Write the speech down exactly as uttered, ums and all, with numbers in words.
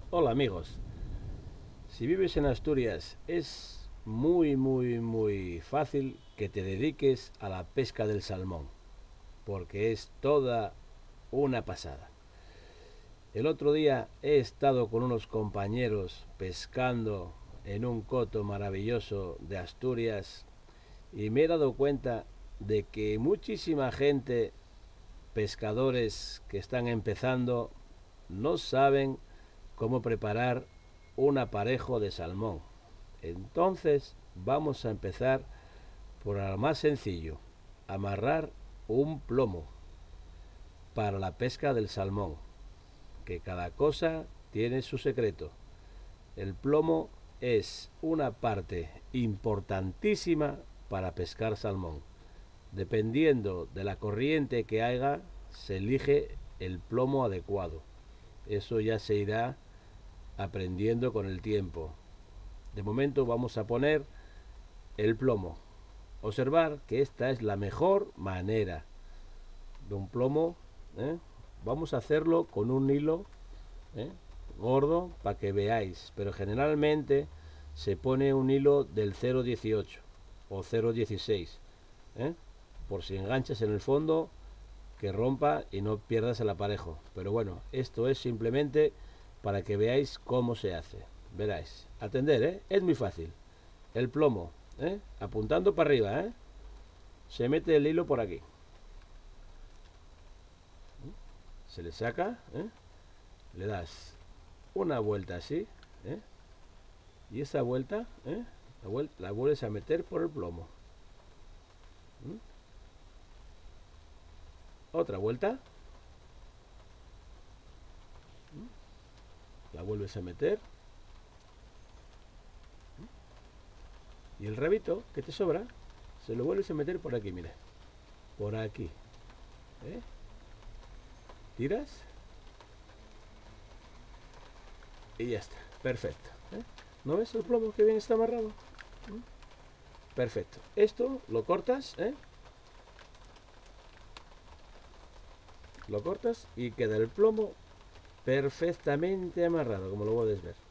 Hola amigos, si vives en Asturias es muy muy muy fácil que te dediques a la pesca del salmón, porque es toda una pasada. El otro día he estado con unos compañeros pescando en un coto maravilloso de Asturias y me he dado cuenta de que muchísima gente, pescadores que están empezando, no saben cómo preparar un aparejo de salmón. Entonces vamos a empezar por lo más sencillo, amarrar un plomo para la pesca del salmón, que cada cosa tiene su secreto. El plomo es una parte importantísima para pescar salmón. Dependiendo de la corriente que haya, se elige el plomo adecuado. Eso ya se irá aprendiendo con el tiempo. De momento vamos a poner el plomo. Observar que esta es la mejor manera de un plomo. ¿eh? Vamos a hacerlo con un hilo ¿eh? gordo para que veáis, pero generalmente se pone un hilo del cero dieciocho o cero dieciséis, ¿eh? por si enganchas en el fondo, que rompa y no pierdas el aparejo. Pero bueno, esto es simplemente para que veáis cómo se hace. Veráis, atender, ¿eh? Es muy fácil. El plomo, ¿eh? apuntando para arriba, ¿eh? se mete el hilo por aquí, se le saca, ¿eh? le das una vuelta así, ¿eh? y esa vuelta, ¿eh? la, vuel la vuelves a meter por el plomo. ¿Mm? Otra vuelta, la vuelves a meter, y el rabito que te sobra se lo vuelves a meter por aquí, mira, por aquí, ¿eh? tiras y ya está, perfecto. ¿eh? ¿No ves el plomo que bien está amarrado? ¿Mm? Perfecto. Esto lo cortas, ¿eh? lo cortas y queda el plomo perfectamente amarrado, como lo puedes ver.